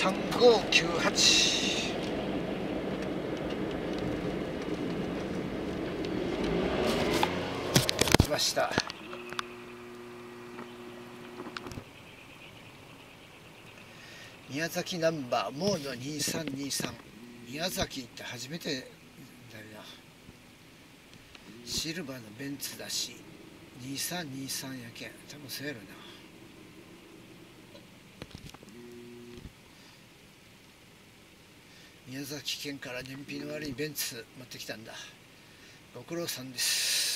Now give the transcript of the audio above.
3598。来ました。宮崎ナンバーモード2323。宮崎って初めてだよな。シルバーのベンツだし2323やけん多分そうやろな。宮崎県から燃費の悪いベンツ持ってきたんだ。ご苦労さんです。